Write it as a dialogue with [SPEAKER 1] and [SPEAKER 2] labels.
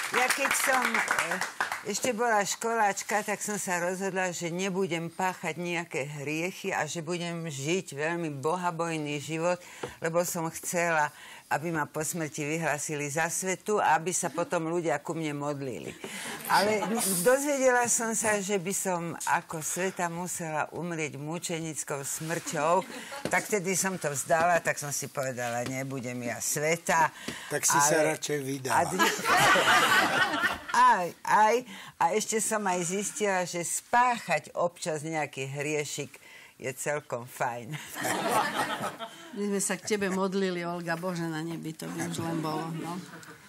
[SPEAKER 1] Ja keď som ešte bola školáčka, tak som sa rozhodla, že nebudem páchať nejaké hriechy a že budem žiť veľmi bohabojný život, lebo som chcela, aby ma po smrti vyhlásili za svetu a aby sa potom ľudia ku mne modlili. Ale dozvedela som sa, že by som ako sveta musela umrieť mučenickou smrťou, tak tedy som to vzdala, tak som si povedala, nebudem ja sveta.
[SPEAKER 2] Tak si sa radšej vydala.
[SPEAKER 1] A ešte som aj zistila, že spáchať občas nejaký hriešik je celkom fajn.
[SPEAKER 3] My sme sa k tebe modlili, Olga, Bože, na nebi to by už len bolo, no.